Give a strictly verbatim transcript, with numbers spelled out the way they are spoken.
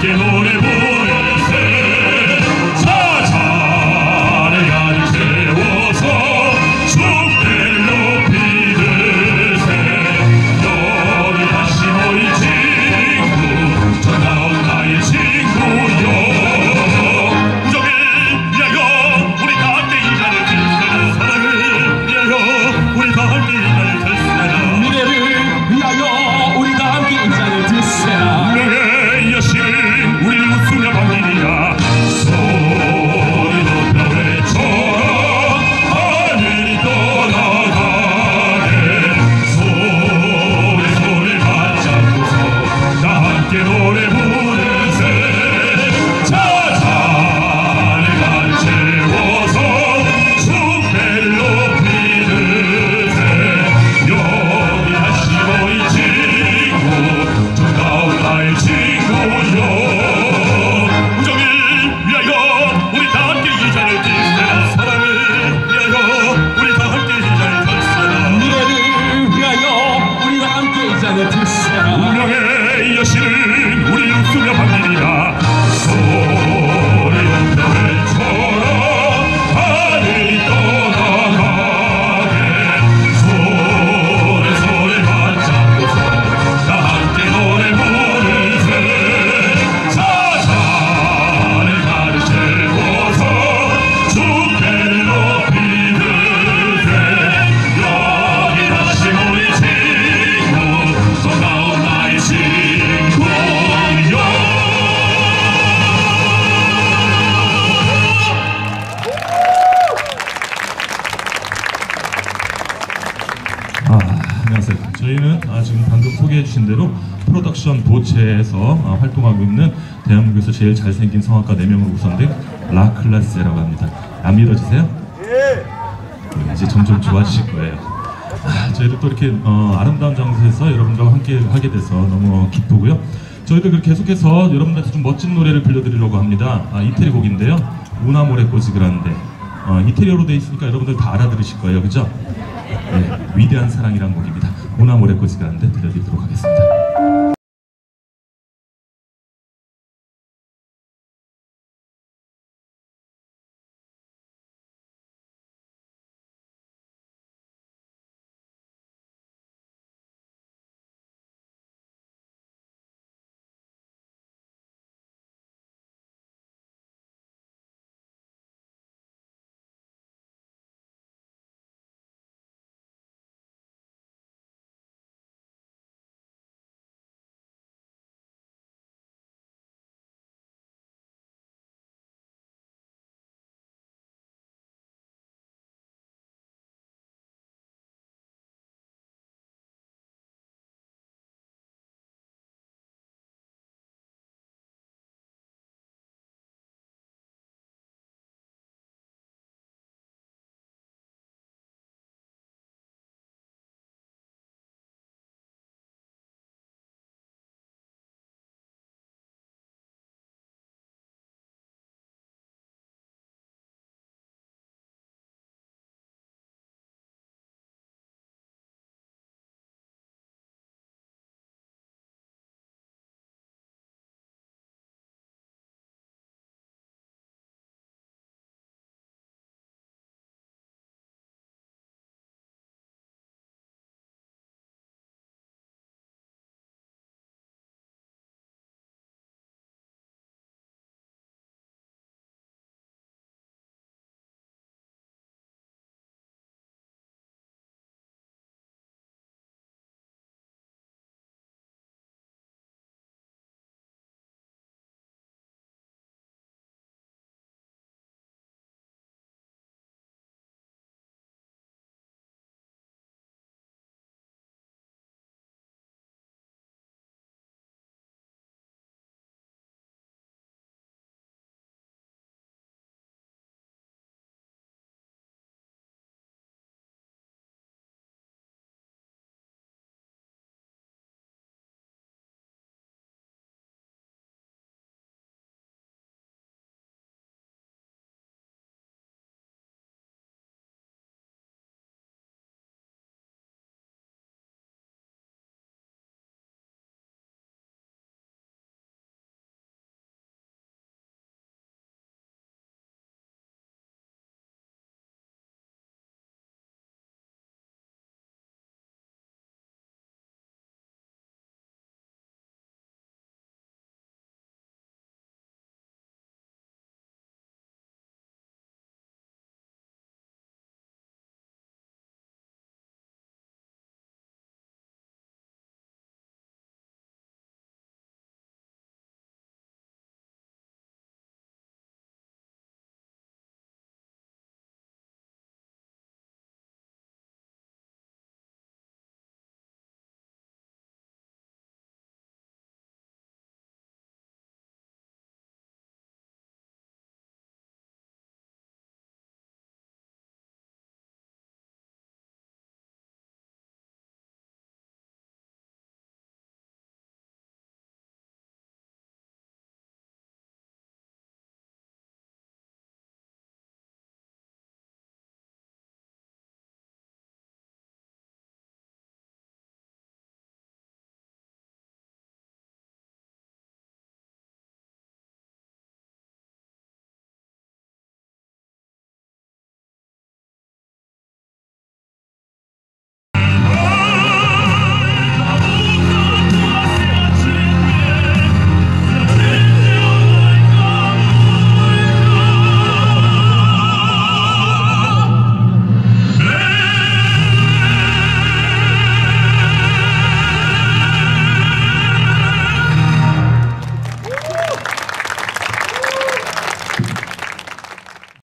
함께 노래 부르세. 자자 내가 채워서 숲을 높이 드세. 여기 다시 모인 친구 전하온 나의 친구여. 우정을 위하여 우리 다 함께 이 자를 들세라. 사랑을 위하여 우리 다 함께 이 자를 들세라. 미래를 위하여 우리 다 함께 이 자를 들세라. 운명의 여신은 우리를 웃으며 반기리라. 소리 높여 외쳐라. 하늘이 떠나가네. 소리 소리 맞잡고서 다 함께 노래 부르세. 자자 내가 채워서 숲을 높이 드세. 여기 다시 모인 친구 정다운 나의 친구여. 우정을 위하여 우리 다 함께 이 자를 들세라. 사랑을 위하여 우리 다 함께 이 자를 들세라. 미래를 위하여 우리 다 함께 이 자를 들세라. 운명의 여신은 우리 웃으며 반기리라. 소리 높여 외쳐라. 하늘이 떠나가네. 소리 소리 맞잡고서 다 함께 노래 부르세. 자자 내가 채워서 숲을 높이 드세. 여기 다시 모인 친구 정다운 나의 친구여. 아, 안녕하세요. 저희는 아, 지금 방금 소개해 주신 대로 프로덕션 보체에서 아, 활동하고 있는 대한민국에서 제일 잘생긴 성악가 네 명으로 구성된 라클라스라고 합니다. 안 믿어지세요? 예! 이제 점점 좋아지실 거예요. 아, 저희도 또 이렇게 어, 아름다운 장소에서 여러분들과 함께 하게 돼서 너무 기쁘고요. 저희도 그렇게 계속해서 여러분들한테 좀 멋진 노래를 들려드리려고 합니다. 아, 이태리 곡인데요. 우나모레 꼬지 그란데. 어, 이태리어로 되어 있으니까 여러분들 다 알아들으실 거예요. 그죠? 네, 위대한 사랑이란 곡입니다. 우나모레 꼬지 그란데 들려드리도록 하겠습니다.